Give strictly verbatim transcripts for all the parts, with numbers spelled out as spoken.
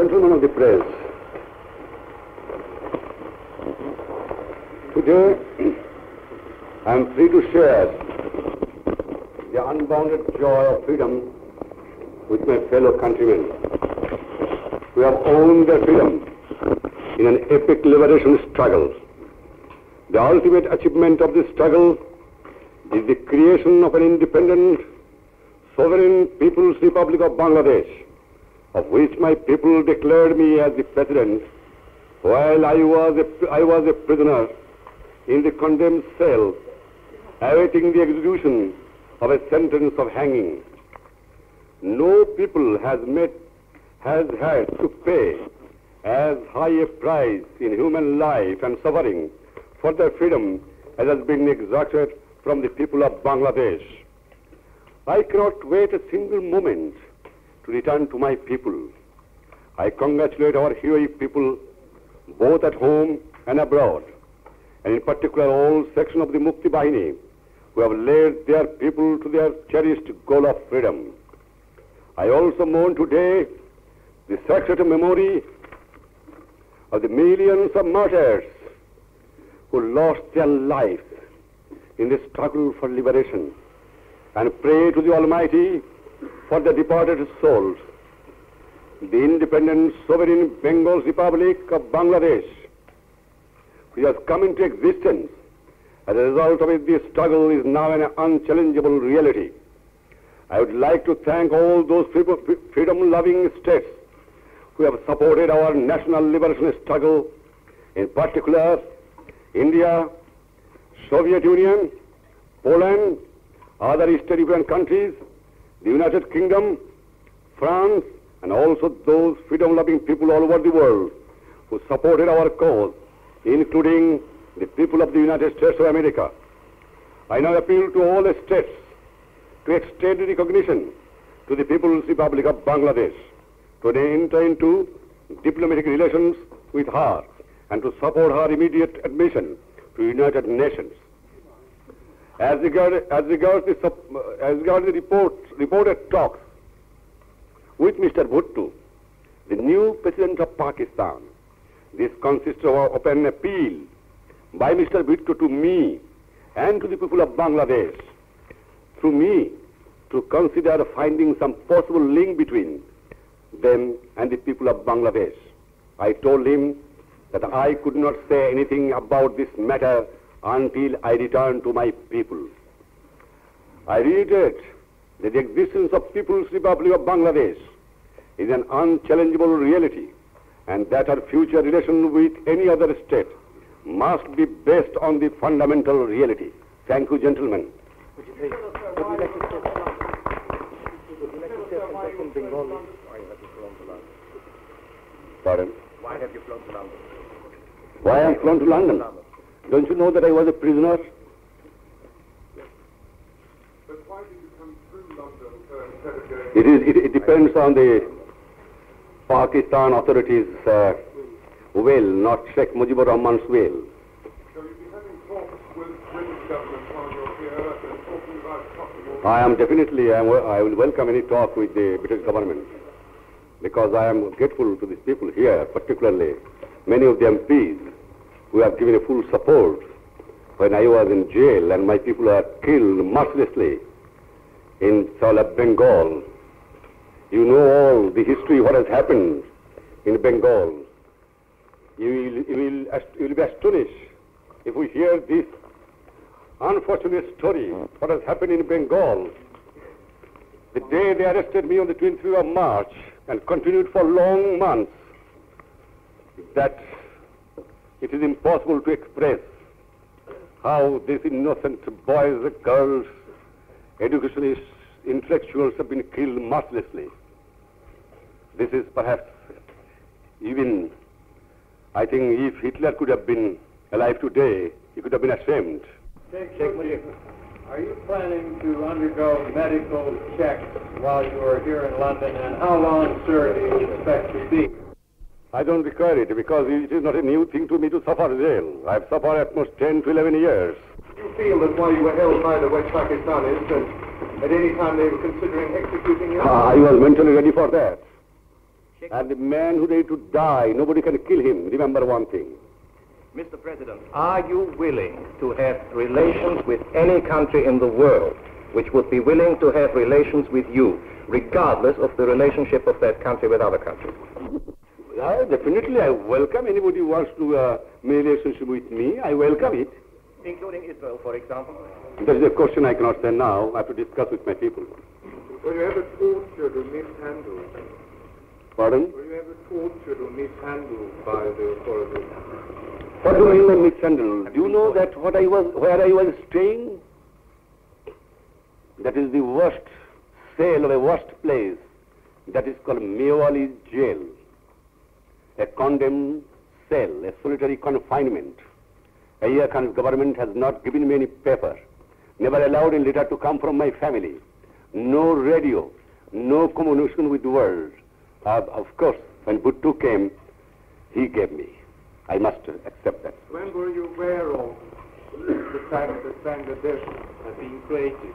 Gentlemen of the press, today I am free to share the unbounded joy of freedom with my fellow countrymen who have owned their freedom in an epic liberation struggle. The ultimate achievement of this struggle is the creation of an independent, sovereign People's Republic of Bangladesh, of which my people declared me as the president while I was a, I was a prisoner in the condemned cell awaiting the execution of a sentence of hanging. No people has met, has had to pay as high a price in human life and suffering for their freedom as has been exacted from the people of Bangladesh. I cannot wait a single moment to return to my people. I congratulate our heroic people both at home and abroad, and in particular all sections of the Mukti Bahini who have led their people to their cherished goal of freedom. I also mourn today the sacred memory of the millions of martyrs who lost their lives in the struggle for liberation, and pray to the Almighty for the departed souls. The independent sovereign Bengal Republic of Bangladesh, which has come into existence as a result of it, this struggle is now an unchallengeable reality. I would like to thank all those freedom-loving states who have supported our national liberation struggle, in particular India, Soviet Union, Poland, other Eastern European countries, the United Kingdom, France, and also those freedom-loving people all over the world who supported our cause, including the people of the United States of America. I now appeal to all the states to extend recognition to the People's Republic of Bangladesh, to enter into diplomatic relations with her, and to support her immediate admission to the United Nations. As regards as regards the, uh, as regards the report, reported talks with Mister Bhutto, the new president of Pakistan, this consists of, of an appeal by Mister Bhutto to me and to the people of Bangladesh, through me, to consider finding some possible link between them and the people of Bangladesh. I told him that I could not say anything about this matter until I return to my people. I reiterate that the existence of People's Republic of Bangladesh is an unchallengeable reality, and that our future relation with any other state must be based on the fundamental reality. Thank you, gentlemen. Would you please, would you like to say would you like to say something in Bengali? Why have you flown to London? Pardon? Why have you flown to London? Why I am flown to London? Don't you know that I was a prisoner? But why did you come through London uh, instead of going... It, is, it, it depends on the Pakistan authorities' uh, will, not Sheikh Mujibur Rahman's will. So you'll be having talks with British government while you're here and talking about possible... I am definitely, I, am, I will welcome any talk with the British government, because I am grateful to these people here, particularly many of the M Ps who have given a full support when I was in jail and my people are killed mercilessly in Salab, Bengal. You know all the history, what has happened in Bengal. You will, you will, you will be astonished if we hear this unfortunate story, what has happened in Bengal. The day they arrested me on the twenty-fifth of March and continued for long months, that it is impossible to express how these innocent boys and girls, educationists, intellectuals have been killed mercilessly. This is perhaps even, I think if Hitler could have been alive today, he could have been ashamed. Sheikh Mujib, are you planning to undergo medical checks while you are here in London, and how long, sir, do you expect to be? I don't require it because it is not a new thing to me to suffer jail. I have suffered at most ten to eleven years. Do you feel that while you were held by the West Pakistanis, that at any time they were considering executing you? Ah, I was mentally ready for that. And the man who ready to die, nobody can kill him. Remember one thing. Mister President, are you willing to have relations with any country in the world which would be willing to have relations with you, regardless of the relationship of that country with other countries? Yeah, definitely, I welcome anybody who wants to uh, make a relationship with me. I welcome it. Including Israel, for example? That is a question I cannot say now. I have to discuss with my people. Were you ever tortured or mishandled? Pardon? Were you ever tortured or mishandled by the authorities? What do you mean mishandled? Do you know that what I was, where I was staying? That is the worst cell or a worst place. That is called Mewali Jail. A condemned cell, a solitary confinement. A year government has not given me any paper, never allowed a letter to come from my family, no radio, no communication with the world. Uh, of course, when Bhutto came, he gave me. I must accept that. When were you aware of the fact that Bangladesh had been created?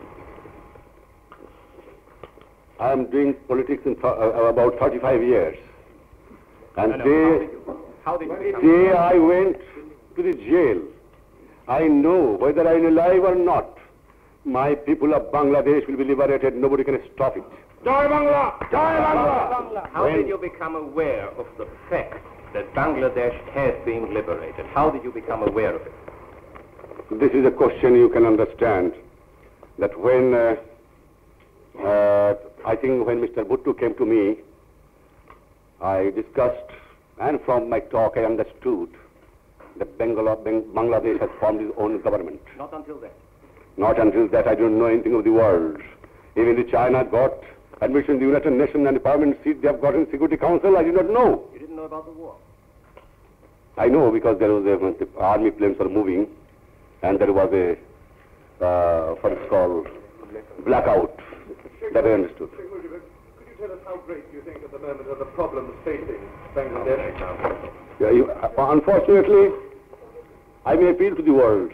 I am doing politics in th uh, about thirty-five years. And No, no, they, how did you, how did you day I went to the jail. I know whether I am alive or not, my people of Bangladesh will be liberated. Nobody can stop it. Jai Bangla! Jai Bangla! How When- did you become aware of the fact that Bangladesh has been liberated? How did you become aware of it? This is a question you can understand. That when, uh, uh, I think when Mister Bhutto came to me, I discussed, and from my talk I understood that Bangla, Bang, Bangladesh has formed its own government. Not until then. Not until that I don't know anything of the world. Even the China got admission in the United Nations and the parliament seat they have got in Security Council, I did not know. You didn't know about the war? I know because there was a, the army planes were moving and there was a, uh, what is called, blackout. That I understood. Sheikh Mujib, could you tell us how great you think at the moment are the problems facing Bangladesh? Yeah, you, uh, unfortunately, I may appeal to the world.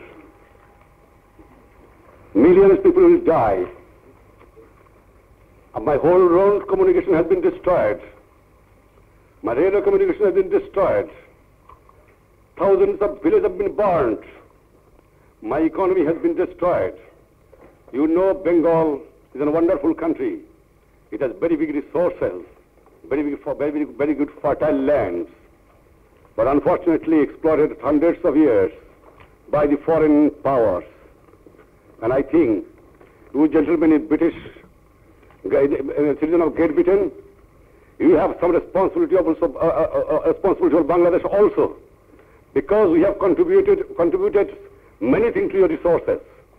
Millions of people will die. Uh, my whole road communication has been destroyed. My radio communication has been destroyed. Thousands of villages have been burned. My economy has been destroyed. You know Bengal is a wonderful country. It has very big resources, very big, very, very good fertile lands, but unfortunately exploited hundreds of years by the foreign powers. And I think you gentlemen in British, uh, citizen of Great Britain, you have some responsibility of also, uh, uh, uh, responsibility of Bangladesh also, because we have contributed contributed many things to your resources.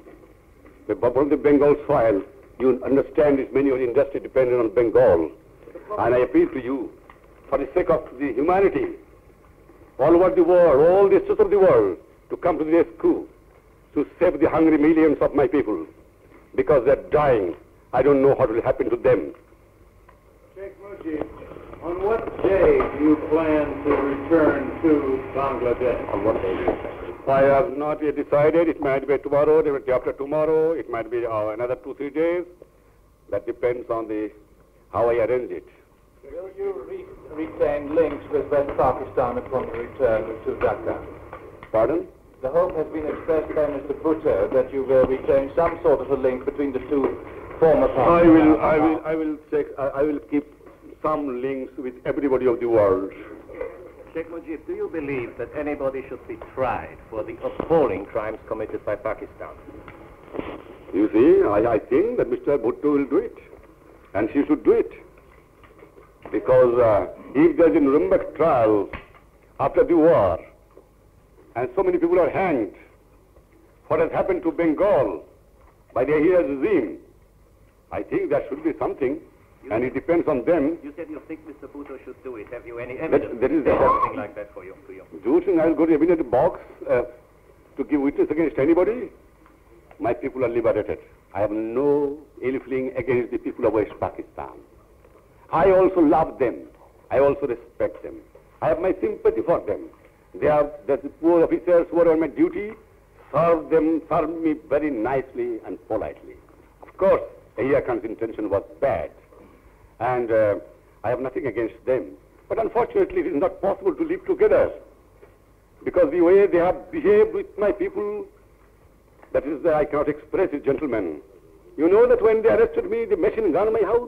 From the Bengal soil, you understand that many of the industry dependent on Bengal. And I appeal to you, for the sake of the humanity, all over the world, all the states of the world, to come to the rescue, to save the hungry millions of my people, because they're dying. I don't know what will happen to them. Sheikh Mujib, on what day do you plan to return to Bangladesh? On what day do you plan? I have not yet decided. It might be tomorrow, it might be after tomorrow, it might be uh, another two, three days. That depends on the how I arrange it. Will you re retain links with West Pakistan upon your return to Dhaka? Pardon? The hope has been expressed by Mister Bhutto that you will retain some sort of a link between the two former I Pakistan. will, I will, I will take, I, I will keep some links with everybody of the world. Sheikh Mujib, do you believe that anybody should be tried for the appalling crimes committed by Pakistan? You see, I, I think that Mister Bhutto will do it. And she should do it. Because uh, if there's a Nuremberg trial after the war, and so many people are hanged, what has happened to Bengal by the Ahira regime, I think there should be something, and it depends on them. You said you think Mister Bhutto should do it. Have you any That, evidence? that is to say that, something like that for you? To you? do you think I'll go to a box uh, to give witness against anybody? My people are liberated. I have no ill feeling against the people of West Pakistan. I also love them. I also respect them. I have my sympathy for them. They are the poor officers who are on my duty, serve them, serve me very nicely and politely. Of course, Ahira Khan's intention was bad, and uh, I have nothing against them. But unfortunately, it is not possible to live together because the way they have behaved with my people, that is, that I cannot express it, gentlemen. You know that when they arrested me, they machine gun my house.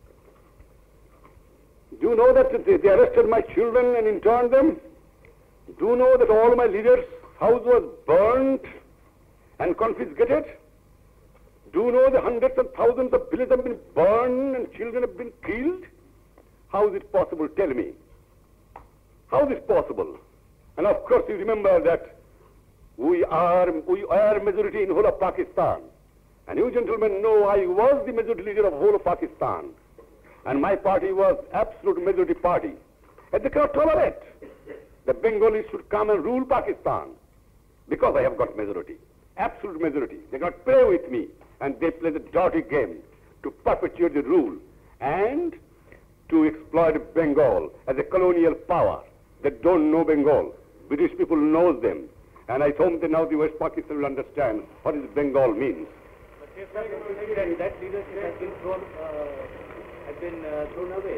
Do you know that they, they arrested my children and interned them? Do you know that all my leaders' house was burnt and confiscated? Do you know the hundreds and thousands of villages have been burned and children have been killed? How is it possible? Tell me. How is it possible? And of course you remember that we are, we are majority in whole of Pakistan. And you gentlemen know I was the majority leader of whole of Pakistan. And my party was absolute majority party. And they cannot tolerate the Bengalis should come and rule Pakistan because I have got majority, absolute majority. They cannot play with me, and they play the dirty game to perpetuate the rule and to exploit Bengal as a colonial power. They don't know Bengal. British people knows them. And I hope that now the West Pakistan will understand what is Bengal means. But if that leadership has been thrown, uh, has been uh, thrown away.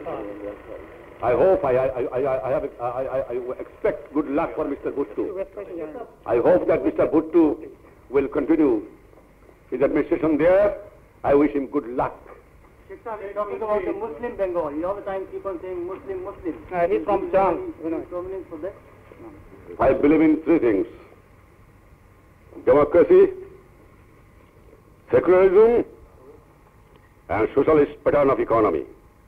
I hope, I, I, I, I, have, I, I, I expect good luck for Mister Bhutto. I hope that Mister Bhutto will continue his administration there. I wish him good luck. Sheikh Sahib, you're talking about the Muslim Bengal. You all the time keep on saying Muslim, Muslim. Uh, he's from Chang. Prominence for that? I believe in three things: democracy, secularism, and socialist pattern of economy.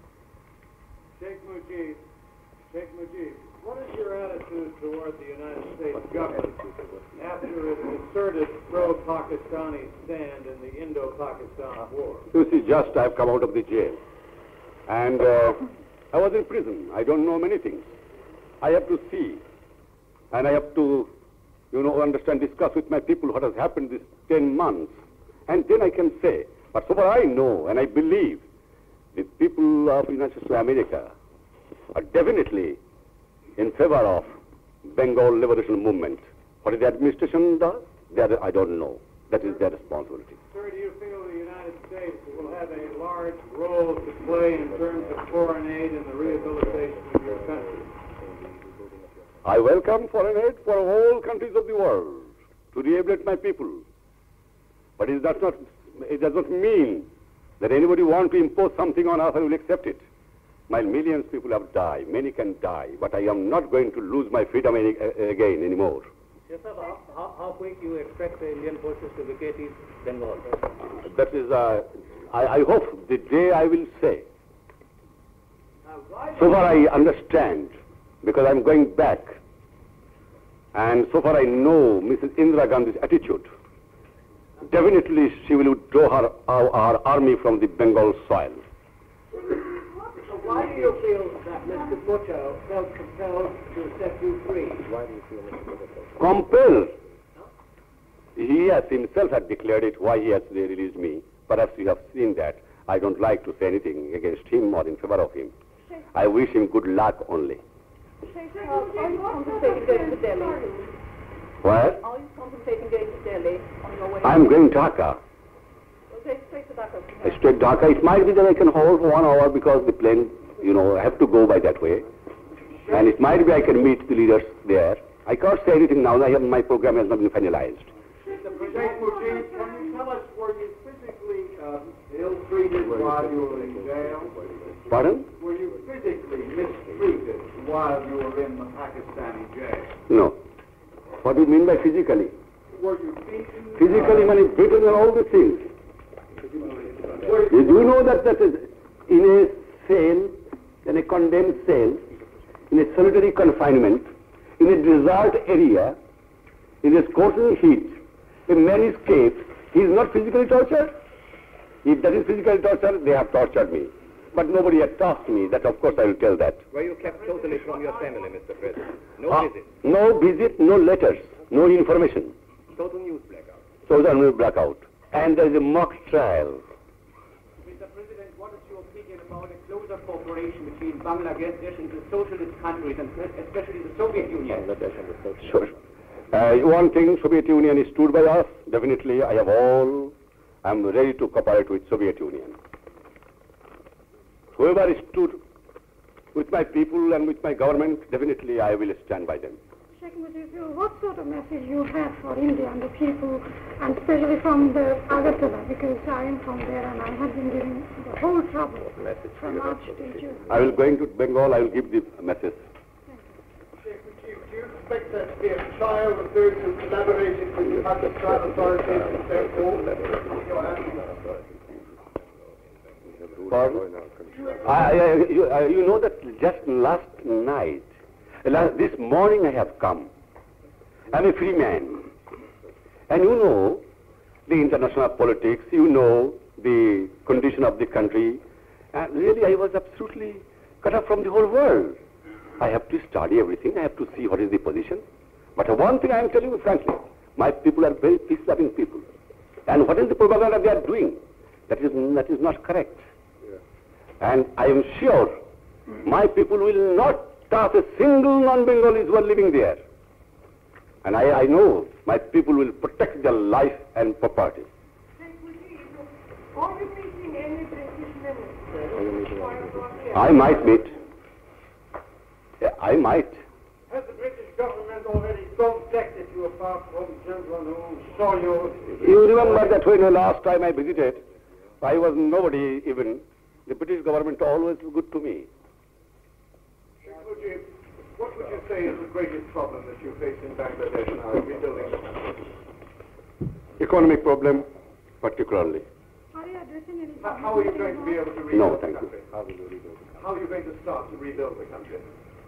Sheikh Mujib, Sheikh Mujib, what is your attitude toward the United States government after its asserted pro-Pakistani stand in the Indo-Pakistan War? You see, just I have come out of the jail, and uh, I was in prison. I don't know many things. I have to see, and I have to, you know, understand, discuss with my people what has happened these ten months, and then I can say. But so far I know, and I believe, the people of United States of America are definitely in favor of Bengal liberation movement. What the administration does, that I don't know. That is their responsibility. Sir, do you feel the United States will have a large role to play in terms of foreign aid in the rehabilitation of your country? I welcome foreign aid for all countries of the world to rehabilitate my people. But it does not, it does not mean that anybody want to impose something on us, I will accept it. My millions of people have died, many can die, but I am not going to lose my freedom any, uh, again anymore. Yes, sir, how, how, how quick you expect the Indian forces to vacate East Bengal? Uh, that is, uh, I, I hope the day I will say. So far I understand, because I am going back, and so far I know Missus Indira Gandhi's attitude. Definitely she will withdraw her, our, our army from the Bengal soil. Why do you feel that Mister Bhutto felt compelled to set you free? Why do you feel Mister Bhutto? Compelled? He has himself had declared it, why he has released me. Perhaps you have seen that. I don't like to say anything against him or in favor of him. I wish him good luck only. Sheikh, uh, are you contemplating going to Delhi? What? Are you contemplating going to Delhi on your way? I'm going to Dhaka. Well, go straight to Dhaka. from here. Straight Dhaka. It might be that I can hold for one hour because the plane, you know, I have to go by that way. And it might be I can meet the leaders there. I can't say anything now. I have, my program has not been finalized. Sheikh Mujib, can you tell us, were you physically uh, ill-treated while you were in jail? Pardon? Were you physically mistreated while you were in the Pakistani jail? No. What do you mean by physically? Were you beaten? Physically, money, beaten and all the things. You do know that that is in a cell, in a condemned cell, in a solitary confinement, in a desert area, in a scorching heat, a man escapes. He is not physically tortured. If that is physical torture, they have tortured me. But nobody had asked me that, of course I will tell that. Were you kept totally from your family, Mister President? No Uh, visit? No visit, no letters, no information. Total news blackout? Total news blackout. And there is a mock trial. Mister President, what is your opinion about a closer cooperation between Bangladesh and the socialist countries, and especially the Soviet Union? Sure. Uh, one thing, Soviet Union is stood by us. Definitely, I have all. I am ready to cooperate with Soviet Union. Whoever is stood with my people and with my government, definitely I will stand by them. Sheikh Mujib, what sort of message you have for India and the people, and especially from the Agartala, because I am from there and I have been giving the whole trouble from March till June. I will going to Bengal, I will give the message. Sheikh Mujib, do you expect that to be a trial of those who collaborated with the Pakistan authorities and therefore your answer? Pardon? I, I, you, I, you know that just last night, last, this morning I have come. I'm a free man. And you know the international politics, you know the condition of the country. And really I was absolutely cut off from the whole world. I have to study everything, I have to see what is the position. But one thing I am telling you frankly, my people are very peace-loving people. And what is the propaganda they are doing? That is, that is not correct. And I am sure my people will not touch a single non-Bengalis who are living there. And I, I know my people will protect their life and property. Are you meeting any British ministers? I might meet. Yeah, I might. Has the British government already contacted you apart from children who saw you? You remember that when the last time I visited, I was nobody even. The British government always was good to me. Sheikh Mujib, what would you say is the greatest problem that you face in Bangladesh now in rebuilding the country? Economic problem, particularly. Are you addressing any How, how are you going to be able to rebuild No, the thank you. country? How will you rebuild it? How are you going to start to rebuild the country?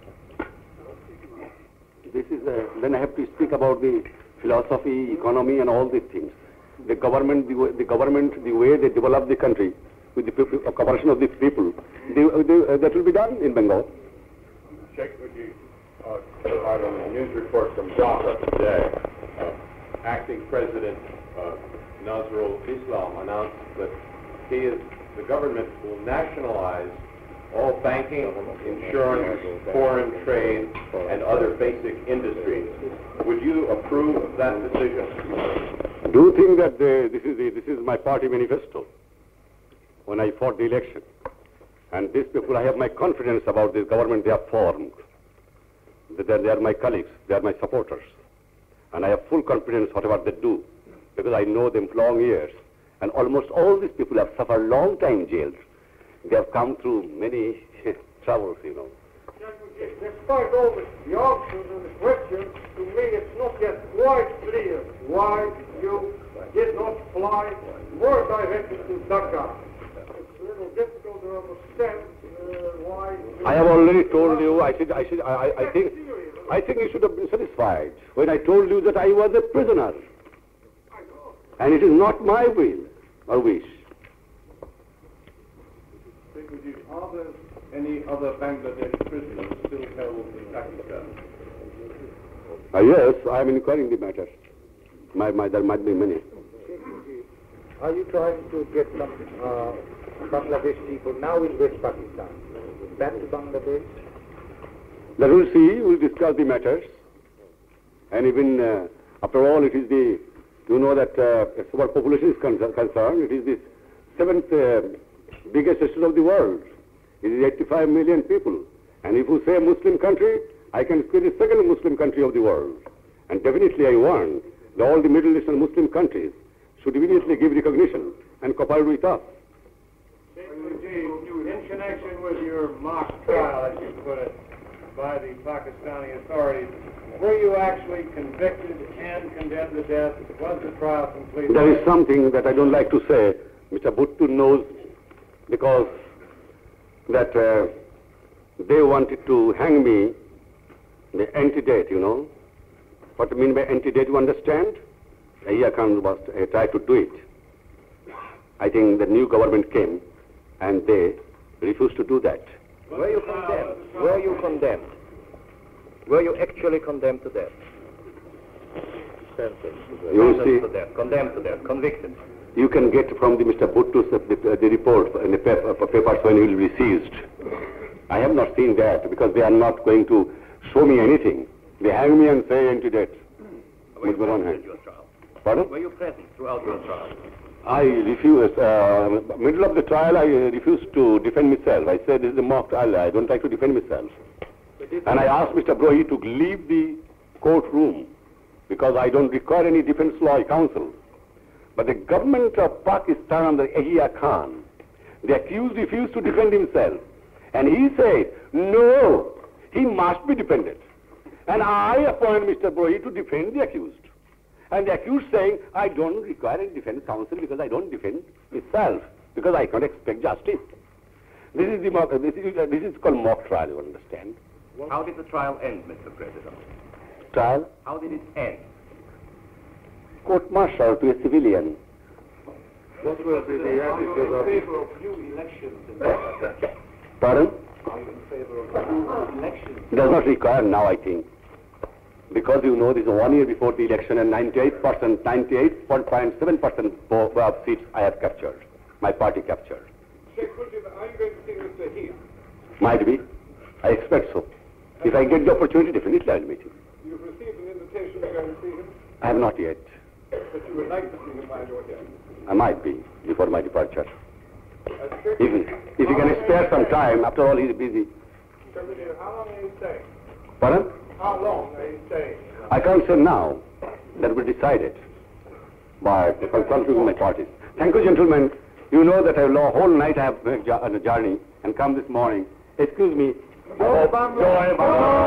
This is a, then I have to speak about the philosophy, economy, and all these things. The government, the, way, the government, the way they develop the country, with the people, uh, cooperation of the people, they, they, uh, that will be done in Bengal. Sheikh Mujib, uh, out on the news report from Dhaka today, uh, acting President uh, Nazrul Islam announced that he is, the government will nationalize all banking, insurance, foreign trade, and other basic industries. Would you approve of that decision? Do you think that the, this is the, this is my party manifesto? When I fought the election, and these people, I have my confidence about this government they have formed. That they are my colleagues, they are my supporters, and I have full confidence whatever they do, because I know them for long years, and almost all these people have suffered long time jails. They have come through many troubles, you know. Despite all the, the answers and the questions, to me it's not yet quite clear why you did not fly more directly to Dhaka. It's a little difficult to understand uh, why. You I have already told you. I should. I should. I, I, I think. I think you should have been satisfied when I told you that I was a prisoner, and it is not my will or wish. Are there any other Bangladesh prisoners still held in Pakistan? Uh, yes, I am inquiring the matter. My, my, there might be many. Are you trying to get some uh, Bangladesh people now in West Pakistan back to Bangladesh? Let us see. We'll discuss the matters. And even uh, after all, it is the, you know that uh, as far as population is con concerned, it is the seventh uh, biggest state of the world. It is eighty-five million people. And if you say Muslim country, I can say the second Muslim country of the world. And definitely I want that all the Middle Eastern Muslim countries should immediately give recognition and cooperate with us. In connection with your mock trial, as you put it, by the Pakistani authorities, were you actually convicted and condemned to death? Was the trial completed? There is something that I don't like to say. Mister Bhutto knows, because that uh, they wanted to hang me, the antedate, you know. What I mean by antedate, you understand? Yahya Khan was uh, tried to do it. I think the new government came and they refused to do that. Were you condemned? Were you condemned? Were you actually condemned to death? You Sentenced to see, death, condemned to death, convicted. you can get from the Mister Bhutto's uh, the, uh, the report in the paper, uh, papers when he will be seized. I have not seen that because they are not going to show me anything. They hang me and say antedate. Were you With one present hand. at your trial? Pardon? Were you present throughout your trial? I refused, uh, middle of the trial, I uh, refused to defend myself. I said, this is a mock trial, I don't like to defend myself. And I asked Mister Brohi to leave the courtroom because I don't require any defense law counsel. But the government of Pakistan under Yahya Khan, the accused refused to defend himself. And he said, no, he must be defended. And I appoint Mister Brohi to defend the accused. And the accused saying, I don't require any defense counsel because I don't defend myself, because I can't expect justice. This is, the mock, this is, uh, this is called mock trial, you understand? How did the trial end, Mister President? Trial? How did it end? Court-martial to a civilian. What will be the attitude of... favor of new elections in Bangladesh? Pardon? Are you in favor of new elections? It does not require now, I think. Because you know, this is one year before the election and ninety-eight percent, ninety-eight point seven percent of seats I have captured. My party captured. Sheikh Mujib, are you going to see Mister Heath? Might be. I expect so. If I get the opportunity, definitely I'll meet him. You've received an invitation to go and see him, I have not yet. but you would like to see him while you're here. I might be before my departure. Uh, Sheikh If, if you can spare some time, after all he's busy. Sheikh Mujib, how long are you staying? Pardon? How long are you staying? I can't say now. That will be decided by consulting my parties. Thank you, gentlemen. You know that a whole night I have been on a journey and come this morning. Excuse me. Joy Bangla! Joy Bangla!